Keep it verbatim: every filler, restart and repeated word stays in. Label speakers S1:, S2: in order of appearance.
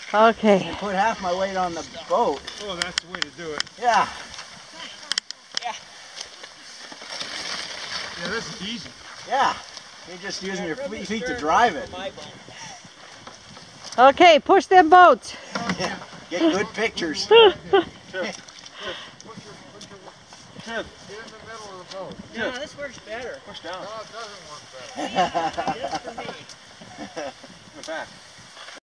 S1: Okay.
S2: And put half my weight on the boat.
S3: Oh, that's the way to do it.
S2: Yeah.
S3: Yeah. Yeah, this is easy.
S2: Yeah. You're just using your feet to drive it.
S1: Okay, push them boats.
S2: Yeah. Get good pictures.
S3: Tip. Tip. Get in the middle of the boat.
S4: No, this works better.
S3: Push down.
S4: No, it doesn't work better. Just for me.
S3: In the back.